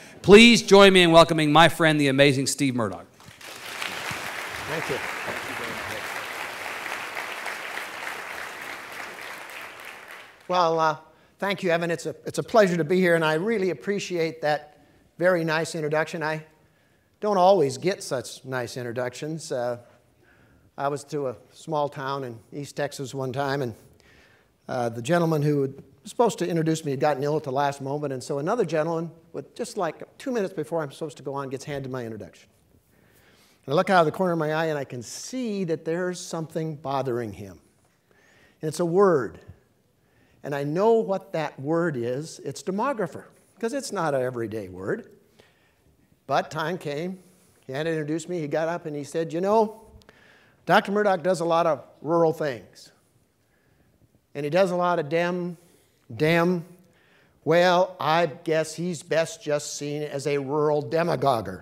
Please join me in welcoming my friend, the amazing Steve Murdock. Thank you. Well, thank you, Evan. It's a pleasure to be here, and I really appreciate that very nice introduction. I don't always get such nice introductions. I was to a small town in East Texas one time, and the gentleman who was supposed to introduce me had gotten ill at the last moment, and so another gentleman, with just like 2 minutes before I'm supposed to go on, gets handed my introduction. And I look out of the corner of my eye, and I can see that there's something bothering him. And it's a word. And I know what that word is. It's demographer, because it's not an everyday word. But time came. He had to introduce me. He got up and he said, you know, Dr. Murdock does a lot of rural things. And he does a lot of dem. Well, I guess he's best just seen as a rural demagoguer.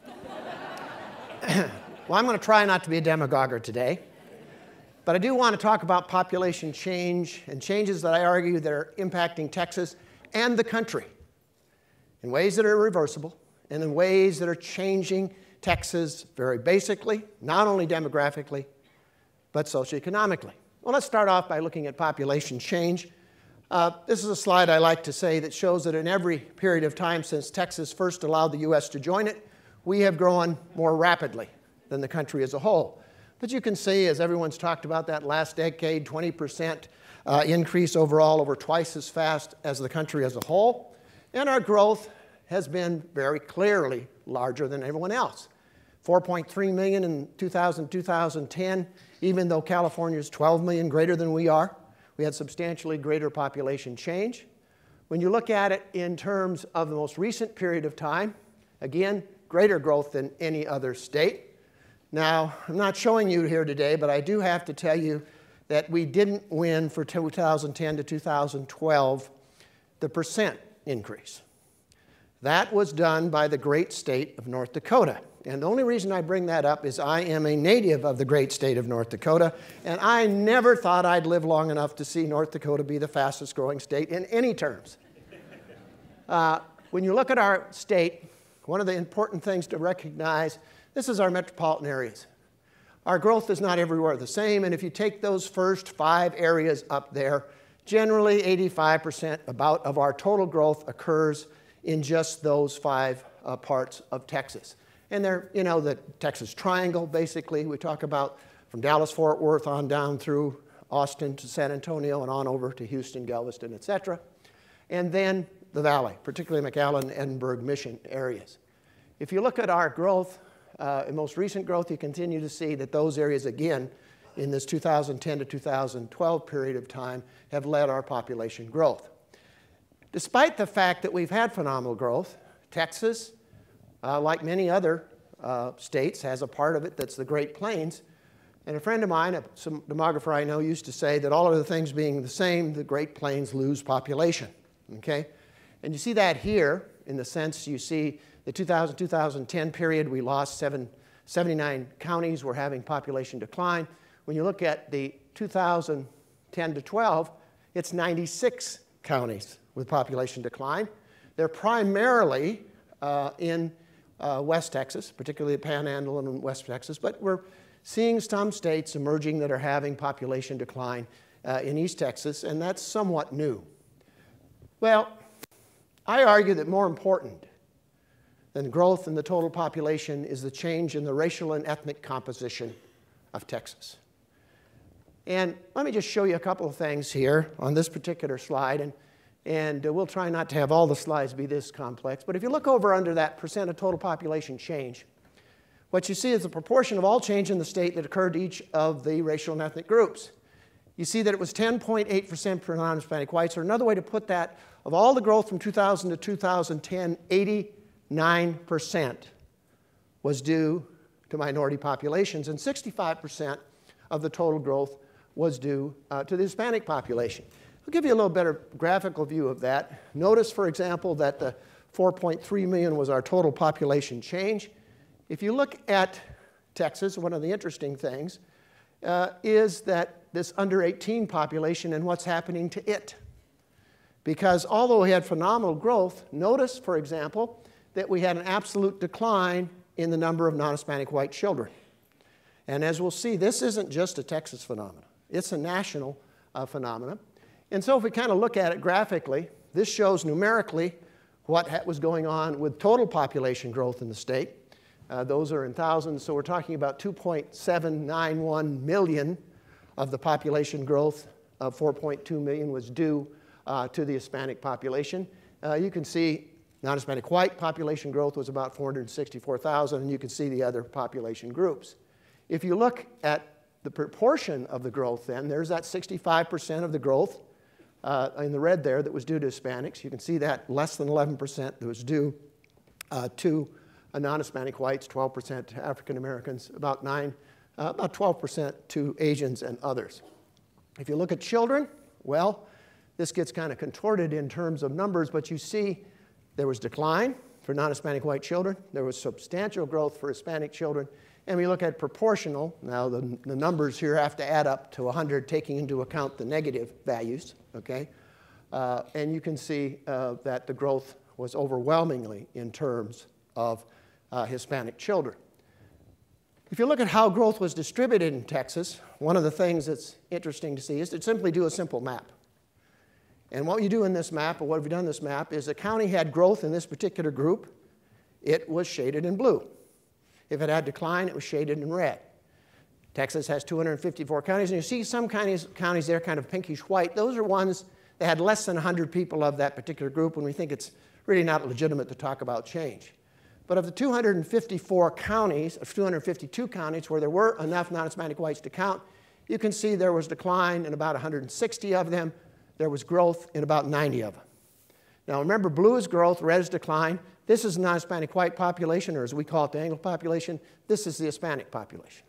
Well, I'm going to try not to be a demagoguer today. But I do want to talk about population change and changes that I argue that are impacting Texas and the country in ways that are irreversible and in ways that are changing Texas very basically, not only demographically, but socioeconomically. Well, let's start off by looking at population change. This is a slide I like to say that shows that in every period of time since Texas first allowed the U.S. to join it, we have grown more rapidly than the country as a whole. But you can see, as everyone's talked about that last decade, 20% increase overall, over twice as fast as the country as a whole. And our growth has been very clearly larger than everyone else. 4.3 million in 2010, even though California is 12 million greater than we are. We had substantially greater population change. When you look at it in terms of the most recent period of time, again, greater growth than any other state. Now, I'm not showing you here today, but I do have to tell you that we didn't win for 2010 to 2012 the percent increase. That was done by the great state of North Dakota. And the only reason I bring that up is I am a native of the great state of North Dakota, and I never thought I'd live long enough to see North Dakota be the fastest growing state in any terms. When you look at our state, one of the important things to recognize, this is our metropolitan areas. Our growth is not everywhere the same, and if you take those first 5 areas up there, generally 85% about of our total growth occurs in just those 5 parts of Texas. And they're, you know, the Texas Triangle, basically. We talk about from Dallas-Fort Worth on down through Austin to San Antonio and on over to Houston, Galveston, etc. And then the valley, particularly McAllen, Edinburgh, Mission areas. If you look at our growth, in most recent growth, you continue to see that those areas, again, in this 2010 to 2012 period of time, have led our population growth. Despite the fact that we've had phenomenal growth, Texas, like many other states, has a part of it that's the Great Plains. And a friend of mine, some demographer I know, used to say that all of the things being the same, the Great Plains lose population. Okay? And you see that here in the sense you see the 2000-2010 period, we lost 79 counties were having population decline. When you look at the 2010 to 12, it's 96 counties with population decline. They're primarily in West Texas, particularly the Panhandle and West Texas, but we're seeing some states emerging that are having population decline in East Texas, and that's somewhat new. Well, I argue that more important than growth in the total population is the change in the racial and ethnic composition of Texas. And let me just show you a couple of things here on this particular slide, and we'll try not to have all the slides be this complex, but if you look over under that percent of total population change, what you see is the proportion of all change in the state that occurred to each of the racial and ethnic groups. You see that it was 10.8% for non-Hispanic whites, or another way to put that, of all the growth from 2000 to 2010, 89% was due to minority populations, and 65% of the total growth was due to the Hispanic population. I'll give you a little better graphical view of that. Notice, for example, that the 4.3 million was our total population change. If you look at Texas, one of the interesting things is that this under 18 population and what's happening to it. Because although we had phenomenal growth, notice, for example, that we had an absolute decline in the number of non-Hispanic white children. And as we'll see, this isn't just a Texas phenomenon. It's a national phenomenon. And so if we kind of look at it graphically, this shows numerically what was going on with total population growth in the state. Those are in thousands, so we're talking about 2.791 million of the population growth of 4.2 million was due to the Hispanic population. You can see non-Hispanic white population growth was about 464,000, and you can see the other population groups. If you look at the proportion of the growth then, there's that 65% of the growth in the red there that was due to Hispanics. You can see that less than 11% that was due to non-Hispanic whites, 12% to African Americans, about 12% to Asians and others. If you look at children, well, this gets kind of contorted in terms of numbers, but you see there was decline for non-Hispanic white children. There was substantial growth for Hispanic children. And we look at proportional. Now, the numbers here have to add up to 100, taking into account the negative values, okay? And you can see that the growth was overwhelmingly in terms of Hispanic children. If you look at how growth was distributed in Texas, one of the things that's interesting to see is to simply do a simple map. And what you do in this map, or what have you done in this map, is the county had growth in this particular group. It was shaded in blue. If it had decline, it was shaded in red. Texas has 254 counties, and you see some counties there kind of pinkish white. Those are ones that had less than 100 people of that particular group, and we think it's really not legitimate to talk about change. But of the 254 counties, of 252 counties where there were enough non-Hispanic whites to count, you can see there was decline in about 160 of them. There was growth in about 90 of them. Now remember, blue is growth, red is decline. This is the non-Hispanic white population, or as we call it, the Anglo population. This is the Hispanic population.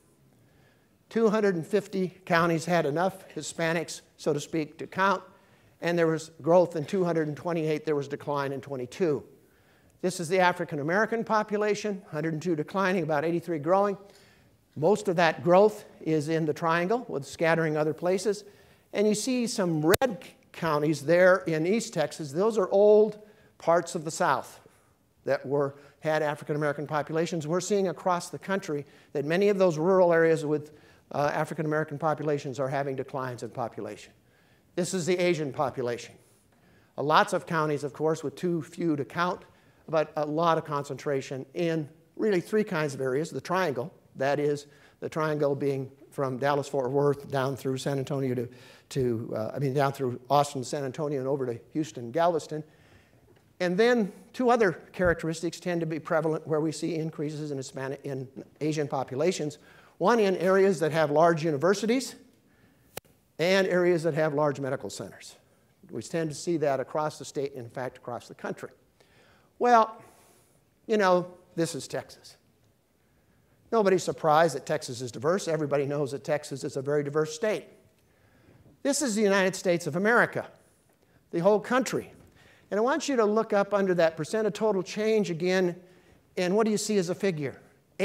250 counties had enough Hispanics, so to speak, to count, and there was growth in 228. There was decline in 22. This is the African American population, 102 declining, about 83 growing. Most of that growth is in the triangle, with scattering other places. And you see some red counties there in East Texas. Those are old parts of the South that had African American populations. We're seeing across the country that many of those rural areas with African American populations are having declines in population. This is the Asian population. Lots of counties, of course, with too few to count, but a lot of concentration in really three kinds of areas. The triangle, that is, the triangle being from Dallas-Fort Worth down through San Antonio down through Austin, San Antonio, and over to Houston, Galveston. And then two other characteristics tend to be prevalent where we see increases in Asian populations. One in areas that have large universities and areas that have large medical centers. We tend to see that across the state, in fact, across the country. Well, you know, this is Texas. Nobody's surprised that Texas is diverse. Everybody knows that Texas is a very diverse state. This is the United States of America, the whole country. And I want you to look up under that percent of total change again, and what do you see as a figure?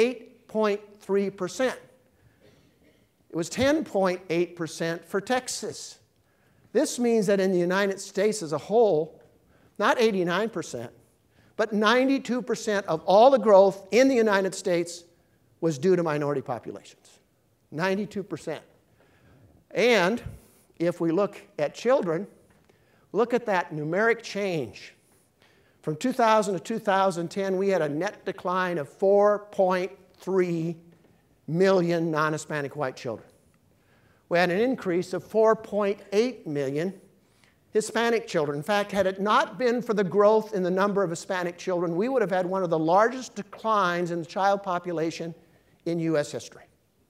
8.3%. It was 10.8% for Texas. This means that in the United States as a whole, not 89%, but 92% of all the growth in the United States was due to minority populations. 92%. And if we look at children, look at that numeric change. From 2000 to 2010, we had a net decline of 4.3 million non-Hispanic white children. We had an increase of 4.8 million Hispanic children. In fact, had it not been for the growth in the number of Hispanic children, we would have had one of the largest declines in the child population in U.S. history.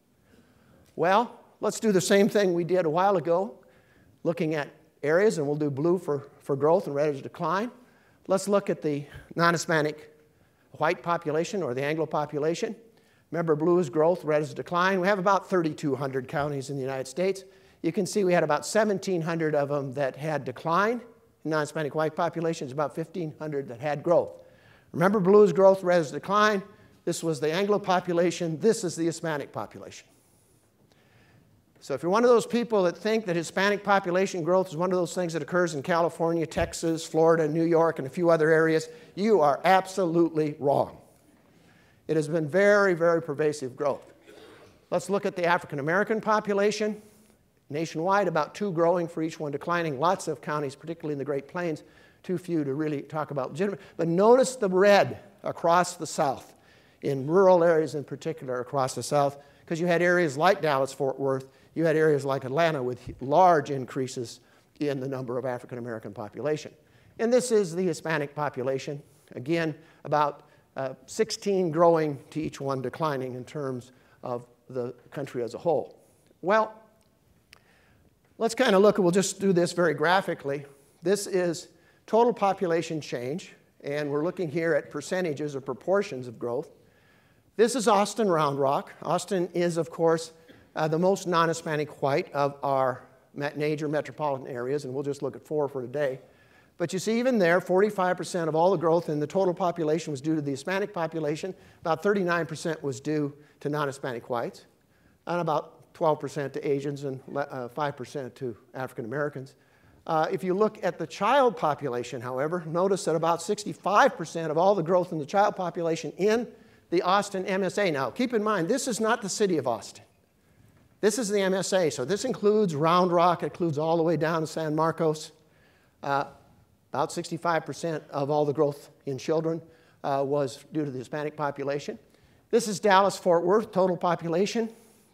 Well, let's do the same thing we did a while ago, looking at areas, and we'll do blue for growth and red as decline. Let's look at the non-Hispanic white population, or the Anglo population. Remember, blue is growth, red is decline. We have about 3,200 counties in the United States. You can see we had about 1,700 of them that had decline in non-Hispanic white populations, about 1,500 that had growth. Remember, blue is growth, red is decline. This was the Anglo population. This is the Hispanic population. So if you're one of those people that think that Hispanic population growth is one of those things that occurs in California, Texas, Florida, New York, and a few other areas, you are absolutely wrong. It has been very, very pervasive growth. Let's look at the African American population. Nationwide, about 2 growing for each one declining. Lots of counties, particularly in the Great Plains, too few to really talk about legitimate. But notice the red across the South, in rural areas in particular across the South, because you had areas like Dallas-Fort Worth, you had areas like Atlanta with large increases in the number of African American population. And this is the Hispanic population. Again, about 16 growing to each one declining in terms of the country as a whole. Well, let's kind of look, we'll just do this very graphically. This is total population change, and we're looking here at percentages or proportions of growth. This is Austin Round Rock. Austin is, of course, the most non-Hispanic white of our major metropolitan areas, and we'll just look at 4 for today. But you see, even there, 45% of all the growth in the total population was due to the Hispanic population. About 39% was due to non-Hispanic whites, and about 12% to Asians and 5% to African Americans. If you look at the child population, however, notice that about 65% of all the growth in the child population in the Austin MSA. Now, keep in mind, this is not the city of Austin. This is the MSA, so this includes Round Rock, it includes all the way down to San Marcos. About 65% of all the growth in children was due to the Hispanic population. This is Dallas-Fort Worth, total population,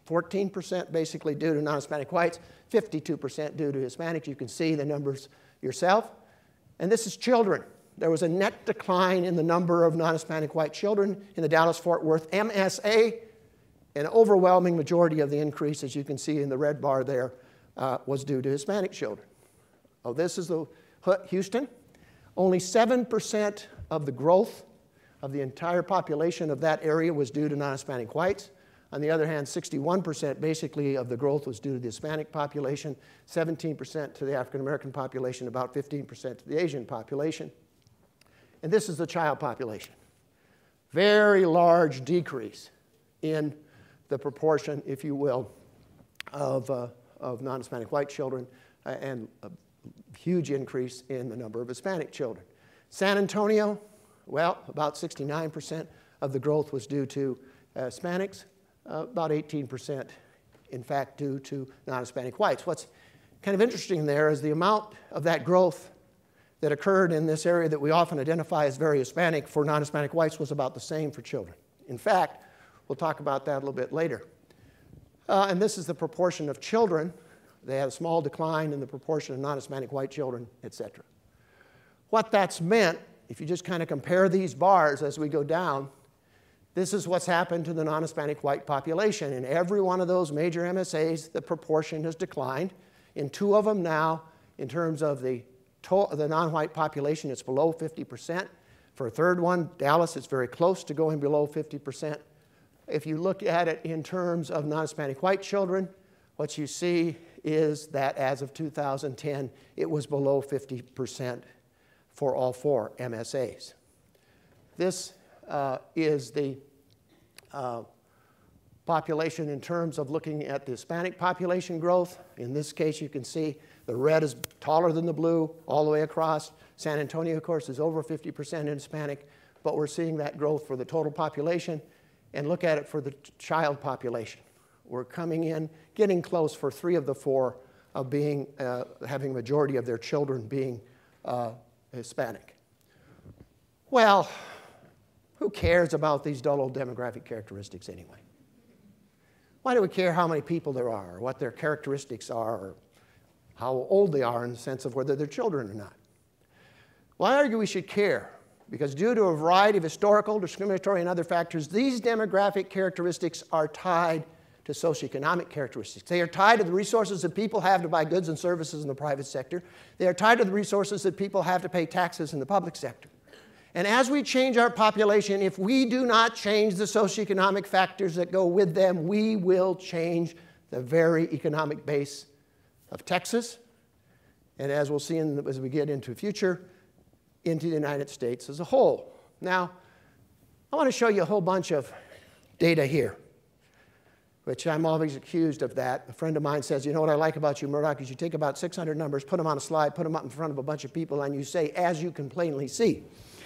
14% basically due to non-Hispanic whites, 52% due to Hispanics. You can see the numbers yourself. And this is children. There was a net decline in the number of non-Hispanic white children in the Dallas-Fort Worth MSA. An overwhelming majority of the increase, as you can see in the red bar there, was due to Hispanic children. Oh, this is the Houston. Only 7% of the growth of the entire population of that area was due to non-Hispanic whites. On the other hand, 61% basically of the growth was due to the Hispanic population, 17% to the African American population, about 15% to the Asian population. And this is the child population. Very large decrease in the proportion, if you will, of non-Hispanic white children and a huge increase in the number of Hispanic children. San Antonio, well, about 69% of the growth was due to Hispanics, about 18% in fact due to non-Hispanic whites. What's kind of interesting there is the amount of that growth that occurred in this area that we often identify as very Hispanic for non-Hispanic whites was about the same for children. In fact, we'll talk about that a little bit later. And this is the proportion of children. They had a small decline in the proportion of non-Hispanic white children, etc. What that's meant, if you just kind of compare these bars as we go down, this is what's happened to the non-Hispanic white population. In every one of those major MSAs, the proportion has declined. In 2 of them now, in terms of the non-white population, it's below 50%. For a third one, Dallas, it's very close to going below 50%. If you look at it in terms of non-Hispanic white children, what you see is that as of 2010, it was below 50% for all 4 MSAs. This is the population in terms of looking at the Hispanic population growth. In this case, you can see the red is taller than the blue all the way across. San Antonio, of course, is over 50% in Hispanic, but we're seeing that growth for the total population. And look at it for the child population. We're coming in, getting close for 3 of the 4 of being, having a majority of their children being Hispanic. Well, who cares about these dull old demographic characteristics anyway? Why do we care how many people there are, or what their characteristics are, or how old they are in the sense of whether they're children or not? Well, I argue we should care, because due to a variety of historical, discriminatory, and other factors, these demographic characteristics are tied to socioeconomic characteristics. They are tied to the resources that people have to buy goods and services in the private sector. They are tied to the resources that people have to pay taxes in the public sector. And as we change our population, if we do not change the socioeconomic factors that go with them, we will change the very economic base of Texas, and as we'll see as we get into the future, into the United States as a whole. Now, I want to show you a whole bunch of data here. which I'm always accused of that. A friend of mine says, you know what I like about you, Murdock, is you take about 600 numbers, put them on a slide, put them up in front of a bunch of people, and you say, as you can plainly see.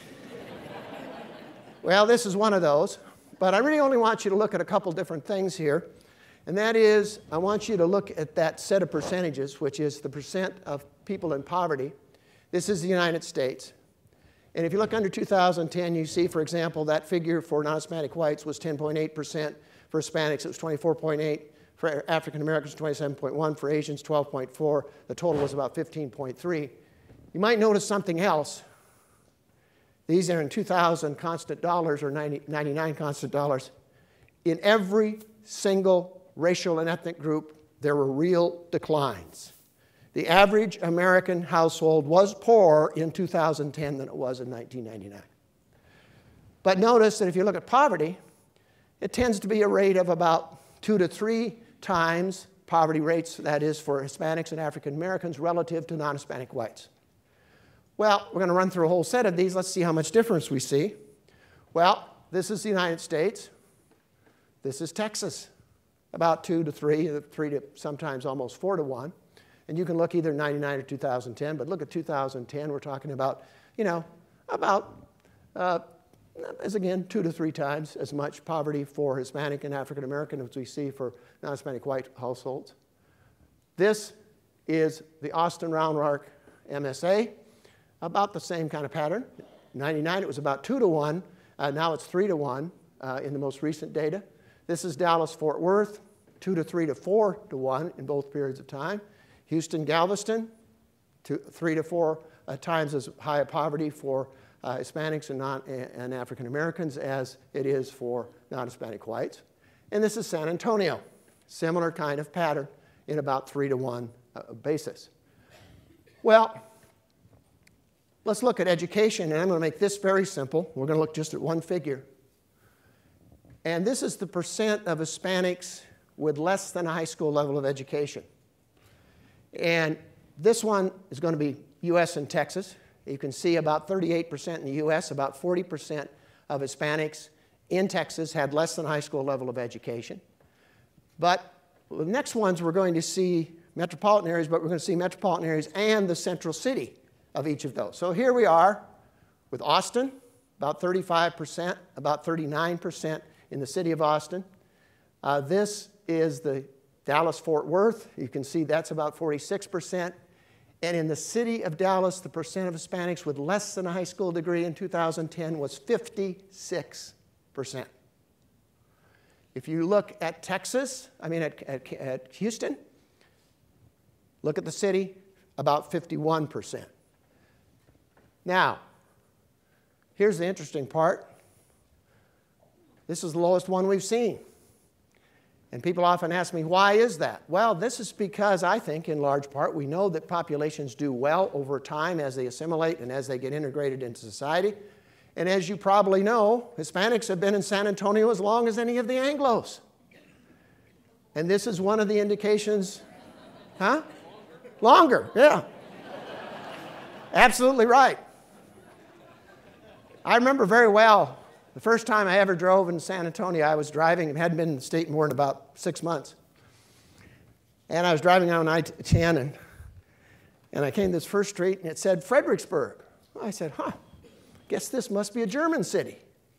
Well, this is one of those. But I really only want you to look at a couple different things here. And that is, I want you to look at that set of percentages, which is the percent of people in poverty. This is the United States. And if you look under 2010, you see, for example, that figure for non-Hispanic whites was 10.8%. For Hispanics, it was 24.8%. For African Americans, 27.1%. For Asians, 12.4%. The total was about 15.3%. You might notice something else. These are in 2,000 constant dollars or 99 constant dollars. In every single racial and ethnic group, there were real declines. The average American household was poorer in 2010 than it was in 1999. But notice that if you look at poverty, it tends to be a rate of about 2 to 3 times poverty rates, that is for Hispanics and African Americans, relative to non-Hispanic whites. Well, we're going to run through a whole set of these. Let's see how much difference we see. Well, this is the United States. This is Texas, about 2 to 3, 3 to sometimes almost 4 to 1. And you can look either 99 or 2010, but look at 2010. We're talking about, as again, 2 to 3 times as much poverty for Hispanic and African American as we see for non-Hispanic white households. This is the Austin Round Rock MSA. About the same kind of pattern. 99, it was about 2 to 1. Now it's 3 to 1 in the most recent data. This is Dallas-Fort Worth, 2 to 3 to 4 to 1 in both periods of time. Houston-Galveston, 3 to 4 times as high a poverty for Hispanics and African Americans as it is for non-Hispanic whites. And this is San Antonio, similar kind of pattern in about 3 to 1 basis. Well, let's look at education, and I'm going to make this very simple. We're going to look just at one figure. And this is the percent of Hispanics with less than a high school level of education. And this one is going to be U.S. and Texas. You can see about 38% in the U.S., about 40% of Hispanics in Texas had less than a high school level of education. But the next ones we're going to see metropolitan areas, but we're going to see metropolitan areas and the central city of each of those. So here we are with Austin, about 35%, about 39% in the city of Austin. This is the Dallas-Fort Worth. You can see that's about 46%. And in the city of Dallas, the percent of Hispanics with less than a high school degree in 2010 was 56%. If you look at Texas, at Houston, look at the city, about 51%. Now, here's the interesting part. This is the lowest one we've seen. And people often ask me, why is that? Well, this is because I think, in large part, we know that populations do well over time as they assimilate and as they get integrated into society. And as you probably know, Hispanics have been in San Antonio as long as any of the Anglos. And this is one of the indications. Huh? Longer, yeah. Absolutely right. I remember very well the first time I ever drove in San Antonio. I was driving and hadn't been in the state more than about 6 months. And I was driving on I-10, and I came to this first street, and it said Fredericksburg. I said, guess this must be a German city.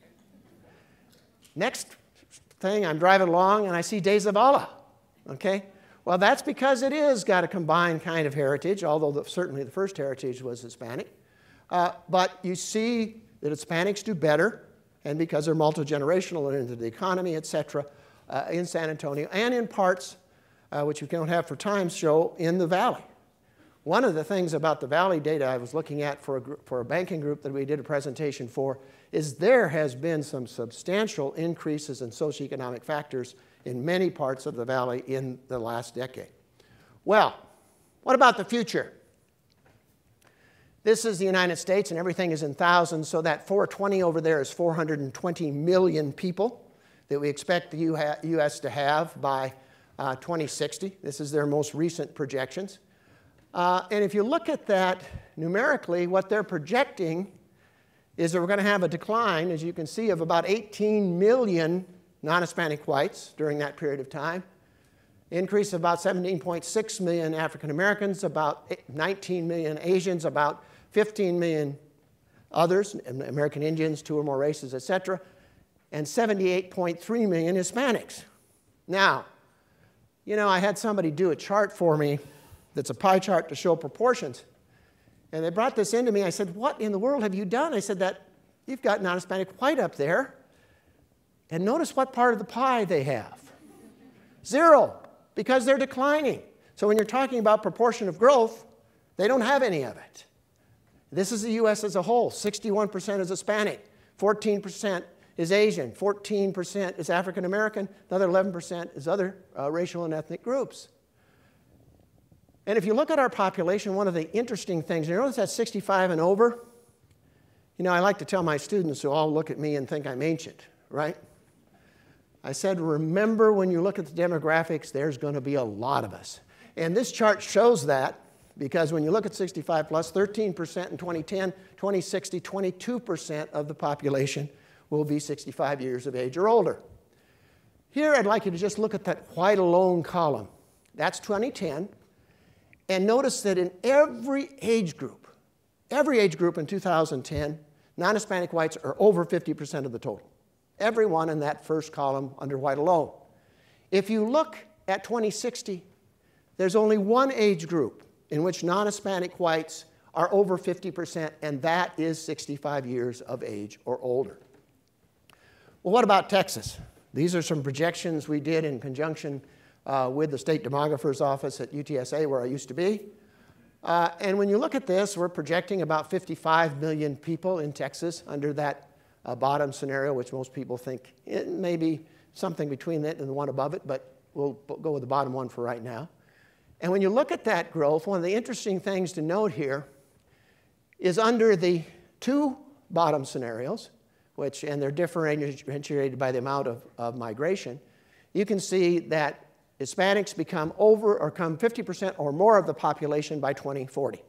Next thing, I'm driving along, and I see De Zavala. Okay? Well, that's because it is got a combined kind of heritage, although certainly the first heritage was Hispanic. But you see that Hispanics do better, and because they're multi-generational and into the economy, et cetera, in San Antonio, and in parts, which we don't have for time, show in the Valley. One of the things about the Valley data I was looking at for a banking group that we did a presentation for is there has been some substantial increases in socioeconomic factors in many parts of the Valley in the last decade. Well, what about the future? This is the United States, and everything is in thousands, so that 420 over there is 420 million people that we expect the U.S. to have by 2060. This is their most recent projections. And if you look at that numerically, what they're projecting is that we're going to have a decline, as you can see, of about 18 million non-Hispanic whites during that period of time. Increase of about 17.6 million African Americans, about 19 million Asians, about 15 million others, American Indians, 2 or more races, etc., and 78.3 million Hispanics. Now, you know, I had somebody do a chart for me that's a pie chart to show proportions. And they brought this into me. I said, what in the world have you done? I said, that you've got non-Hispanic white up there. And notice what part of the pie they have. 0, because they're declining. So when you're talking about proportion of growth, they don't have any of it. This is the U.S. as a whole. 61% is Hispanic, 14% is Asian, 14% is African American, another 11% is other racial and ethnic groups. And if you look at our population, one of the interesting things, you notice that's 65 and over? You know, I like to tell my students who all look at me and think I'm ancient, right? I said, remember when you look at the demographics, there's going to be a lot of us. And this chart shows that, because when you look at 65 plus, 13% in 2010, 2060, 22% of the population will be 65 years of age or older. Here I'd like you to just look at that white alone column. That's 2010. And notice that in every age group in 2010, non-Hispanic whites are over 50% of the total. Everyone in that first column under white alone. If you look at 2060, there's only one age group in which non-Hispanic whites are over 50%, and that is 65 years of age or older. Well, what about Texas? These are some projections we did in conjunction with the state demographer's office at UTSA, where I used to be. And when you look at this, we're projecting about 55 million people in Texas under that bottom scenario, which most people think it may be something between it and the one above it, but we'll go with the bottom one for right now. And when you look at that growth, one of the interesting things to note here is under the 2 bottom scenarios, and they're differentiated by the amount of migration, you can see that Hispanics become 50% or more of the population by 2040.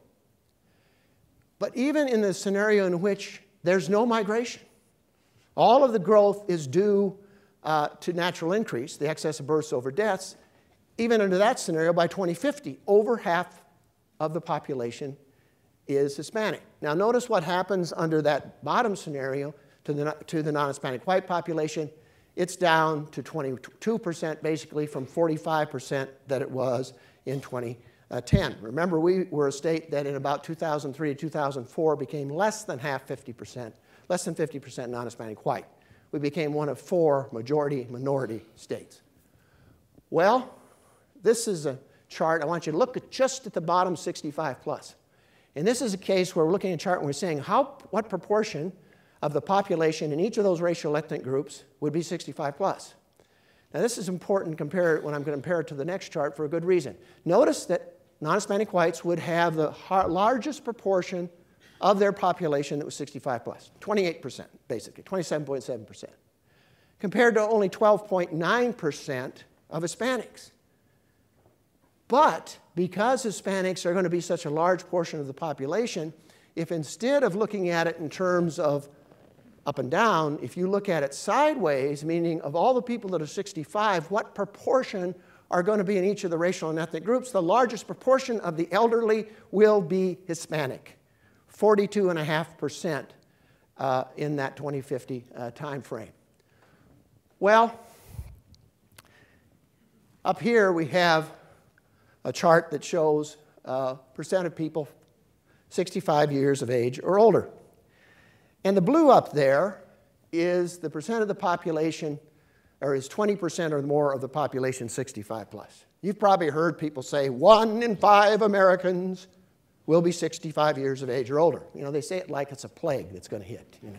But even in the scenario in which there's no migration, all of the growth is due to natural increase, the excess of births over deaths, even under that scenario, by 2050, over half of the population is Hispanic. Now notice what happens under that bottom scenario to the non-Hispanic white population. It's down to 22% basically from 45% that it was in 2010. Remember, we were a state that in about 2003 to 2004 became less than 50% non-Hispanic white. We became one of 4 majority-minority states. Well, this is a chart. I want you to look just at the bottom 65 plus. And this is a case where we're looking at a chart and we're saying what proportion of the population in each of those racial ethnic groups would be 65 plus. Now this is important when I'm going to compare it to the next chart for a good reason. Notice that non-Hispanic whites would have the largest proportion of their population that was 65 plus, 28% basically, 27.7%, compared to only 12.9% of Hispanics. But because Hispanics are going to be such a large portion of the population, if instead of looking at it in terms of up and down, if you look at it sideways, meaning of all the people that are 65, what proportion are going to be in each of the racial and ethnic groups, the largest proportion of the elderly will be Hispanic, 42.5% in that 2050 time frame. Well, up here we have a chart that shows percent of people 65 years of age or older. And the blue up there is the percent of the population, or is 20% or more of the population 65 plus. You've probably heard people say 1 in 5 Americans will be 65 years of age or older. You know, they say it like it's a plague that's going to hit, you know.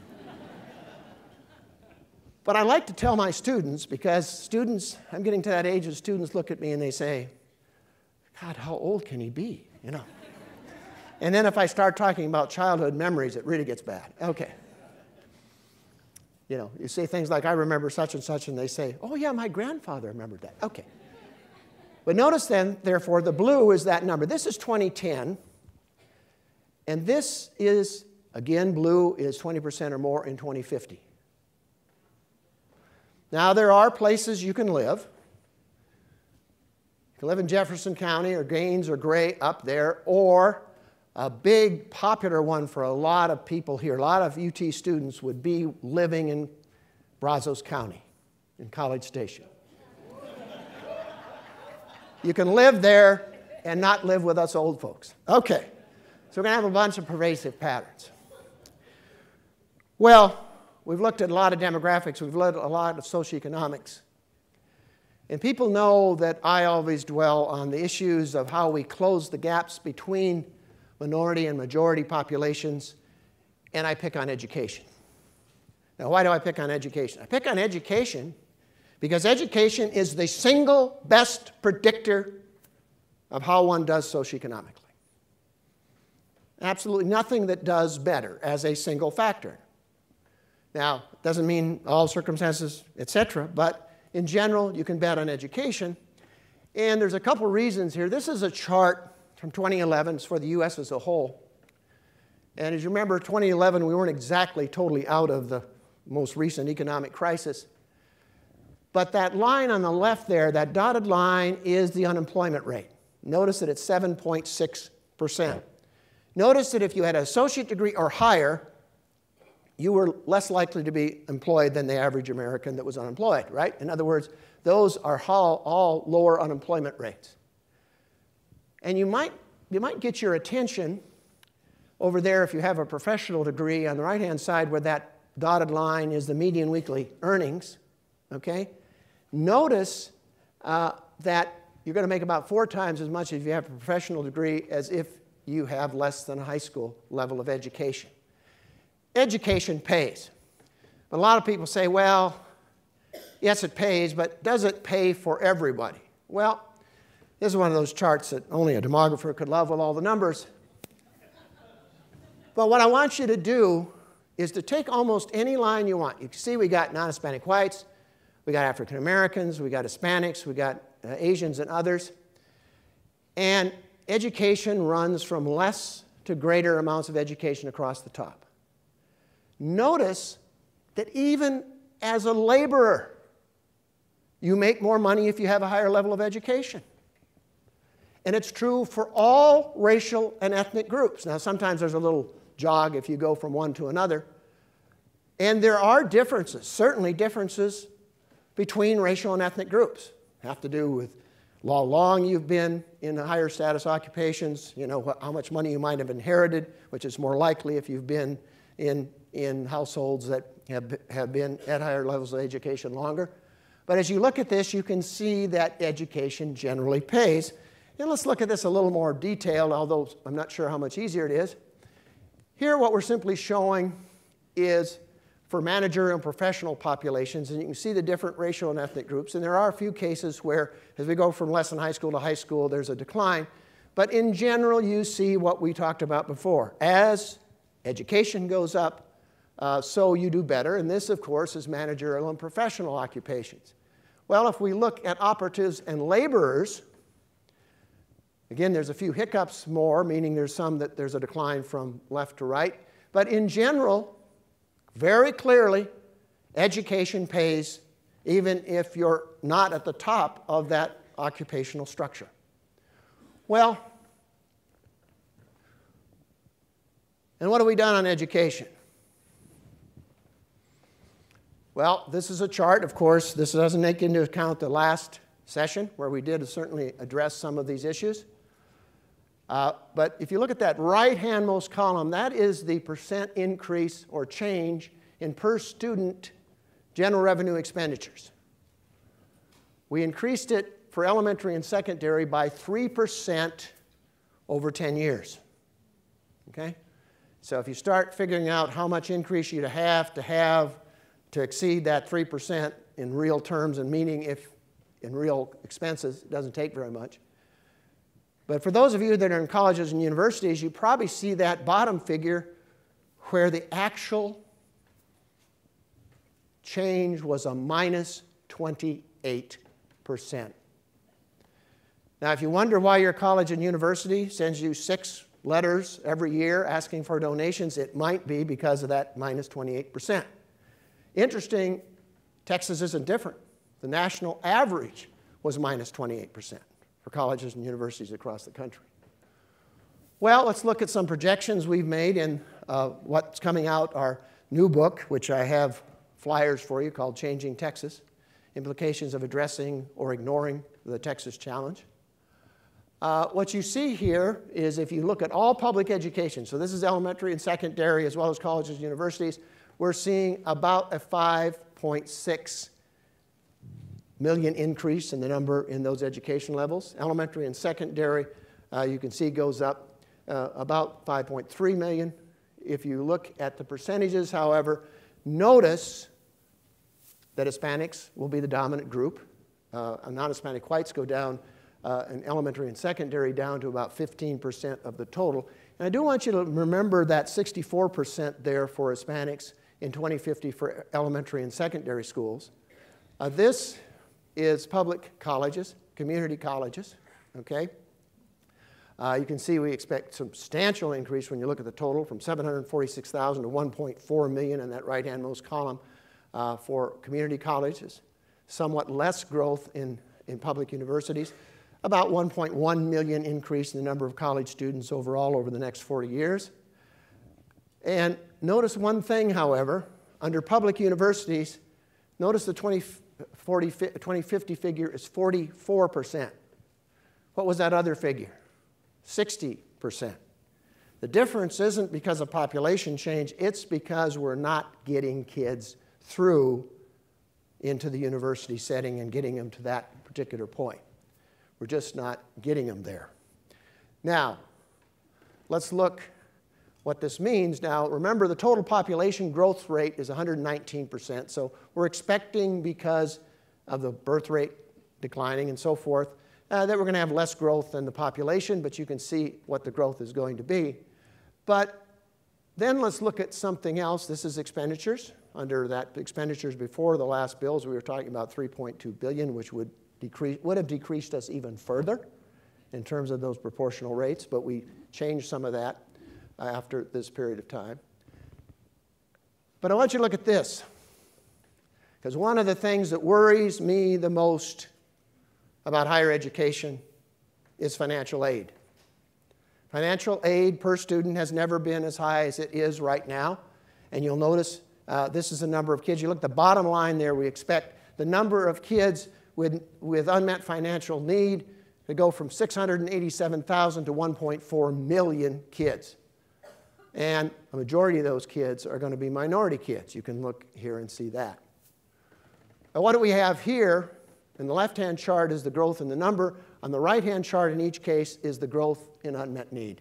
But I like to tell my students, because students, I'm getting to that age that students look at me and they say, God, how old can he be, you know? And then if I start talking about childhood memories, it really gets bad. Okay. You know, you say things like, I remember such, and they say, oh yeah, my grandfather remembered that. Okay. But notice then, therefore, the blue is that number. This is 2010. And this is, again, blue is 20% or more in 2050. Now, there are places you can live. You can live in Jefferson County or Gaines or Gray up there, or a big popular one for a lot of people here, a lot of UT students would be living in Brazos County in College Station. You can live there and not live with us old folks. Okay, so we're going to have a bunch of pervasive patterns. Well, we've looked at a lot of demographics. We've looked at a lot of socioeconomics. And people know that I always dwell on the issues of how we close the gaps between minority and majority populations, and I pick on education. Now, why do I pick on education? I pick on education because education is the single best predictor of how one does socioeconomically. Absolutely nothing that does better as a single factor. Now, it doesn't mean all circumstances, etc., but in general, you can bet on education. And there's a couple reasons here. This is a chart from 2011. It's for the U.S. as a whole. And as you remember, 2011, we weren't exactly totally out of the most recent economic crisis. But that line on the left there, that dotted line, is the unemployment rate. Notice that it's 7.6%. Notice that if you had an associate degree or higher, you were less likely to be employed than the average American that was unemployed, right? In other words, those are all lower unemployment rates. And you might get your attention over there if you have a professional degree on the right-hand side where that dotted line is the median weekly earnings, okay? Notice that you're going to make about 4 times as much if you have a professional degree as if you have less than a high school level of education. Education pays. But a lot of people say, well, yes, it pays, but does it pay for everybody? Well, this is one of those charts that only a demographer could love with all the numbers. But what I want you to do is to take almost any line you want. You can see we got non-Hispanic whites, we got African Americans, we got Hispanics, we got Asians and others. And education runs from less to greater amounts of education across the top. Notice that even as a laborer, you make more money if you have a higher level of education. And it's true for all racial and ethnic groups. Now, sometimes there's a little jog if you go from one to another. And there are differences, certainly differences between racial and ethnic groups. Have to do with how long you've been in higher status occupations, you know, how much money you might have inherited, which is more likely if you've been in households that have been at higher levels of education longer. But as you look at this, you can see that education generally pays. And let's look at this a little more detailed, although I'm not sure how much easier it is. Here, what we're simply showing is for managerial and professional populations, and you can see the different racial and ethnic groups. And there are a few cases where, as we go from less than high school to high school, there's a decline. But in general, you see what we talked about before. As education goes up, so you do better. And this, of course, is managerial and professional occupations. Well, if we look at operatives and laborers, again, there's a few hiccups more, meaning there's a decline from left to right. But in general, very clearly, education pays even if you're not at the top of that occupational structure. Well, and what have we done on education? Well, this is a chart, of course. This doesn't take into account the last session where we did certainly address some of these issues. But if you look at that right-handmost column, that is the percent increase or change in per student general revenue expenditures. We increased it for elementary and secondary by 3% over 10 years. Okay? So if you start figuring out how much increase you'd have to exceed that 3% in real terms, and meaning if in real expenses, it doesn't take very much. But for those of you that are in colleges and universities, you probably see that bottom figure where the actual change was a minus 28%. Now, if you wonder why your college and university sends you 6 letters every year asking for donations, it might be because of that minus 28%. Interesting, Texas isn't different. The national average was minus 28% for colleges and universities across the country. Well, let's look at some projections we've made in what's coming out, our new book, which I have flyers for you called Changing Texas, Implications of Addressing or Ignoring the Texas Challenge. What you see here is if you look at all public education, so this is elementary and secondary as well as colleges and universities, we're seeing about a 5.6 million increase in the number in those education levels. Elementary and secondary, you can see goes up about 5.3 million. If you look at the percentages, however, notice that Hispanics will be the dominant group. Non-Hispanic whites go down in elementary and secondary down to about 15% of the total. And I do want you to remember that 64% there for Hispanics in 2050 for elementary and secondary schools. This is public colleges, community colleges, okay? You can see we expect substantial increase when you look at the total from 746,000 to 1.4 million in that right-hand most column for community colleges. Somewhat less growth in public universities. About 1.1 million increase in the number of college students overall over the next 40 years. And notice one thing, however, under public universities, notice the 2050 figure is 44%. What was that other figure? 60%. The difference isn't because of population change, it's because we're not getting kids through into the university setting and getting them to that particular point. We're just not getting them there. Now, let's look what this means. Now, remember the total population growth rate is 119%, so we're expecting because of the birth rate declining and so forth, that we're going to have less growth than the population, but you can see what the growth is going to be. But then let's look at something else. This is expenditures. Under that expenditures before the last bills, we were talking about $3.2 billion, which would have decreased us even further in terms of those proportional rates, but we changed some of that after this period of time. But I want you to look at this, because one of the things that worries me the most about higher education is financial aid. Financial aid per student has never been as high as it is right now. And you'll notice this is the number of kids. You look at the bottom line there, we expect the number of kids with unmet financial need to go from 687,000 to 1.4 million kids. And a majority of those kids are going to be minority kids. You can look here and see that. Now, what do we have here? In the left-hand chart is the growth in the number. On the right-hand chart in each case is the growth in unmet need.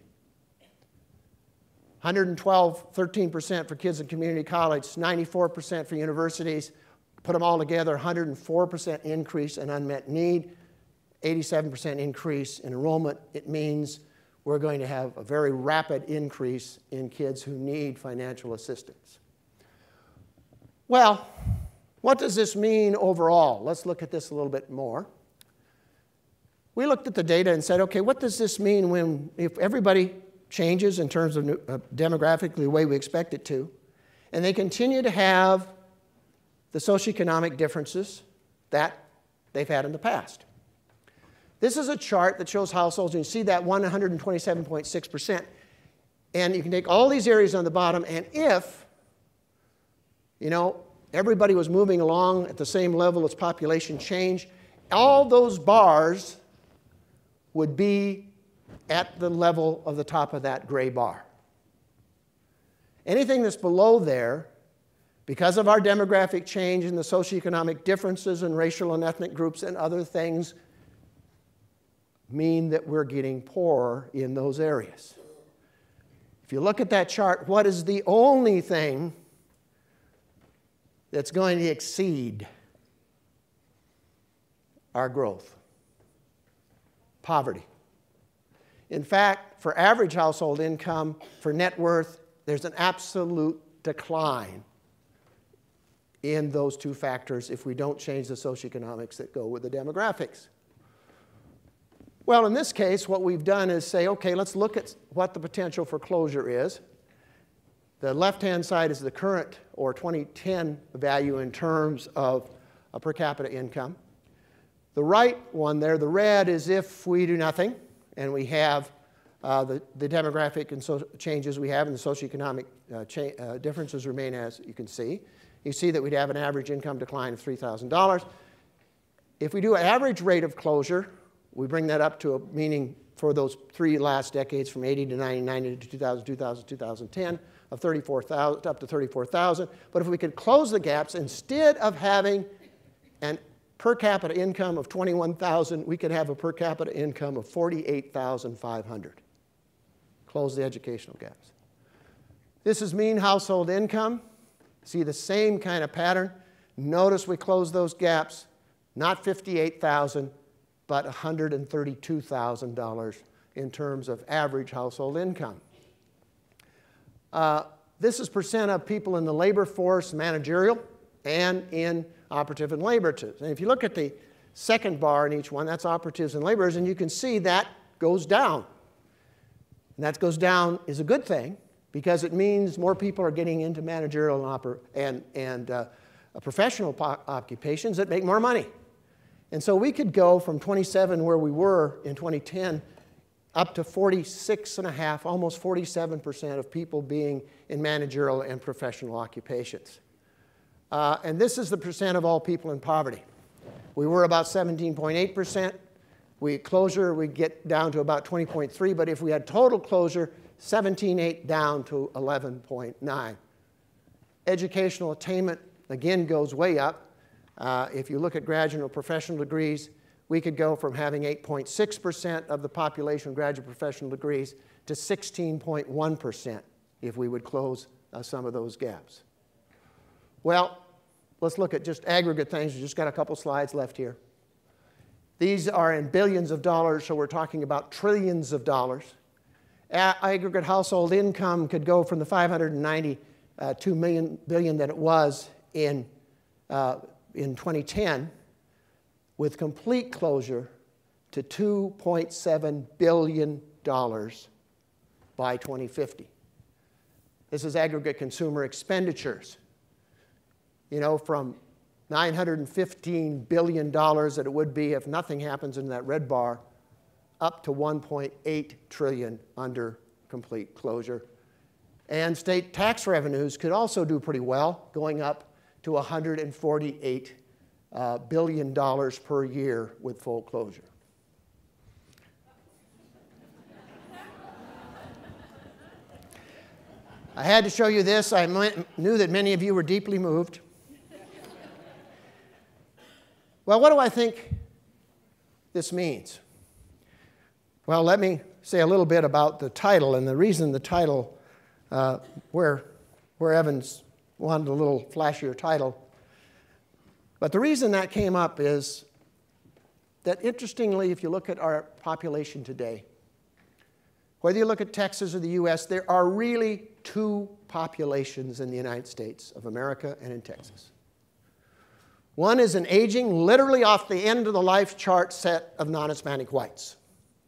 13% for kids in community college, 94% for universities. Put them all together, 104% increase in unmet need, 87% increase in enrollment. It means we're going to have a very rapid increase in kids who need financial assistance. Well, what does this mean overall? Let's look at this a little bit more. We looked at the data and said, okay, what does this mean if everybody changes in terms of demographically the way we expect it to, and they continue to have the socioeconomic differences that they've had in the past? This is a chart that shows households, and you see that 127.6%. And you can take all these areas on the bottom, and if, everybody was moving along at the same level as population change, all those bars would be at the level of the top of that gray bar. Anything that's below there, because of our demographic change and the socioeconomic differences in racial and ethnic groups and other things, mean that we're getting poorer in those areas. If you look at that chart, what is the only thing that's going to exceed our growth? Poverty. In fact, for average household income, for net worth, there's an absolute decline in those two factors if we don't change the socioeconomics that go with the demographics. Well, in this case, what we've done is say, okay, let's look at what the potential for closure is. The left-hand side is the current or 2010 value in terms of per capita income. The right one there, the red, is if we do nothing and we have the demographic and changes we have and the socioeconomic differences remain as you can see. You see that we'd have an average income decline of $3,000. If we do an average rate of closure, we bring that up to a meaning for those 3 last decades from 80 to 90, 90 to 2000, 2000, 2010 of 34,000 up to 34,000. But if we could close the gaps, instead of having an per capita income of 21,000, we could have a per capita income of 48,500. Close the educational gaps. This is mean household income. See the same kind of pattern. Notice we close those gaps, not 58,000, but $132,000 in terms of average household income. This is percent of people in the labor force, managerial, and in operative and laborers. And if you look at the second bar in each one, that's operatives and laborers, and you can see that goes down. And that goes down is a good thing because it means more people are getting into managerial and professional occupations that make more money. And so we could go from 27 where we were in 2010 up to 46.5, almost 47% of people being in managerial and professional occupations. And this is the percent of all people in poverty. We were about 17.8%. Closure, we get down to about 20.3, but if we had total closure, 17.8 down to 11.9. Educational attainment, again, goes way up. If you look at graduate or professional degrees, we could go from having 8.6% of the population with graduate professional degrees to 16.1% if we would close some of those gaps. Well, let's look at just aggregate things. We've just got a couple slides left here. These are in billions of dollars, so we're talking about trillions of dollars. Aggregate household income could go from the $592 billion that it was in 2010 with complete closure to $2.7 billion by 2050. This is aggregate consumer expenditures. You know, from $915 billion that it would be if nothing happens in that red bar, up to $1.8 trillion under complete closure. And state tax revenues could also do pretty well, going up to $148 billion per year with full closure. I had to show you this. I knew that many of you were deeply moved. Well, what do I think this means? Well, let me say a little bit about the title, and the reason the title, where Evans wanted a little flashier title. But the reason that came up is that, interestingly, if you look at our population today, whether you look at Texas or the US, there are really two populations in the United States of America and in Texas. One is an aging, literally off the end of the life chart set of non-Hispanic whites.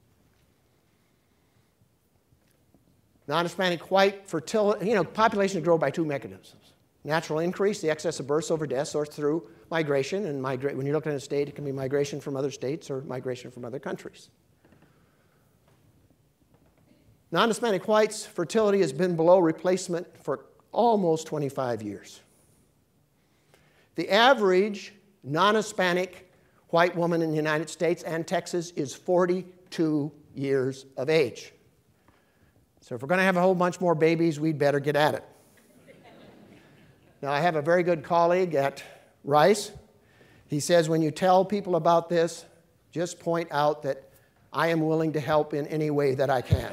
Non-Hispanic white fertility, population grows by two mechanisms. Natural increase, the excess of births over deaths, or through migration. And when you're looking at a state, it can be migration from other states or migration from other countries. Non-Hispanic whites' fertility has been below replacement for almost 25 years. The average non-Hispanic white woman in the United States and Texas is 42 years of age. So if we're going to have a whole bunch more babies, we'd better get at it. Now, I have a very good colleague at Rice. He says, when you tell people about this, just point out that I am willing to help in any way that I can.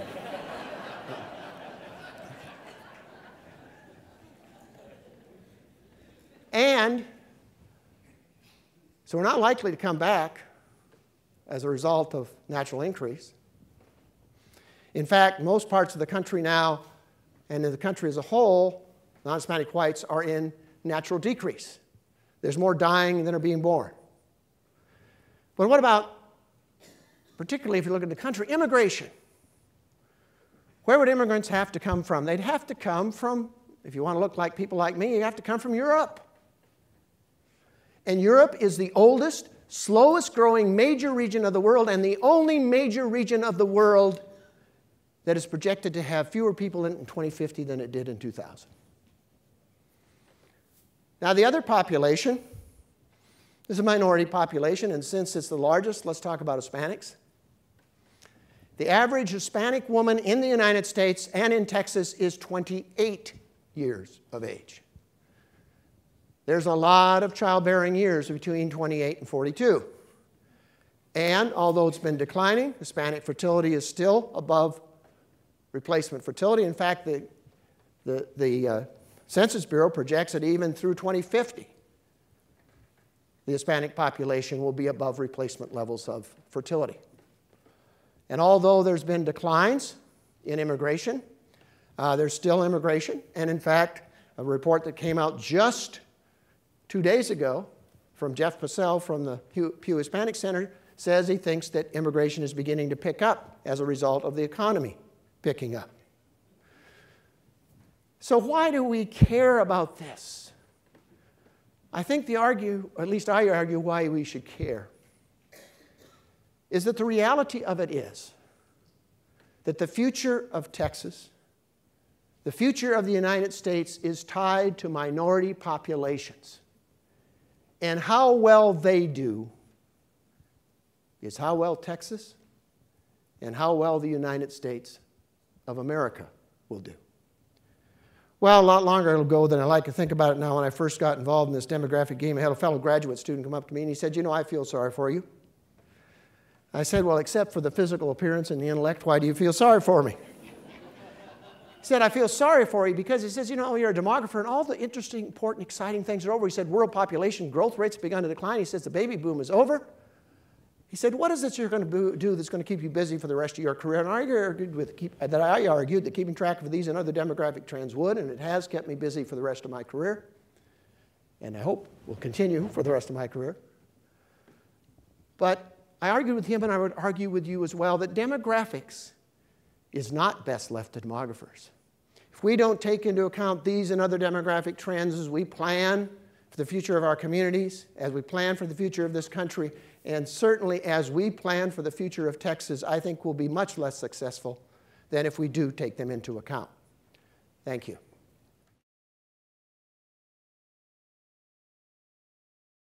And so we're not likely to come back as a result of natural increase. In fact, most parts of the country now, and in the country as a whole, non-Hispanic whites are in natural decrease. There's more dying than are being born. But what about, particularly if you look at the country, immigration? Where would immigrants have to come from? They'd have to come from, if you want to look like people like me, you have to come from Europe. And Europe is the oldest, slowest growing major region of the world, and the only major region of the world that is projected to have fewer people in it in 2050 than it did in 2000. Now, the other population is a minority population, and since it's the largest, let's talk about Hispanics. The average Hispanic woman in the United States and in Texas is 28 years of age. There's a lot of childbearing years between 28 and 42. And although it's been declining, Hispanic fertility is still above replacement fertility. In fact, the Census Bureau projects that even through 2050, the Hispanic population will be above replacement levels of fertility. And although there's been declines in immigration, there's still immigration. And in fact, a report that came out just 2 days ago from Jeff Passell from the Pew Hispanic Center says he thinks that immigration is beginning to pick up as a result of the economy picking up. So why do we care about this? I think at least I argue why we should care, is that the reality of it is that the future of Texas, the future of the United States is tied to minority populations. And how well they do is how well Texas and how well the United States of America will do. Well, a lot longer ago than I like to think about it now. When I first got involved in this demographic game, I had a fellow graduate student come up to me and he said, "You know, I feel sorry for you." I said, "Well, except for the physical appearance and the intellect, why do you feel sorry for me?" He said, "I feel sorry for you because," he says, "you know, you're a demographer and all the interesting, important, exciting things are over." He said, "World population growth rates have begun to decline." He says, "The baby boom is over." He said, "What is it you're going to do that's going to keep you busy for the rest of your career?" And I argued that keeping track of these and other demographic trends would, and it has kept me busy for the rest of my career. And I hope will continue for the rest of my career. But I argued with him, and I would argue with you as well, that demographics is not best left to demographers. If we don't take into account these and other demographic trends as we plan for the future of our communities, as we plan for the future of this country, and certainly as we plan for the future of Texas, I think we'll be much less successful than if we do take them into account. Thank you.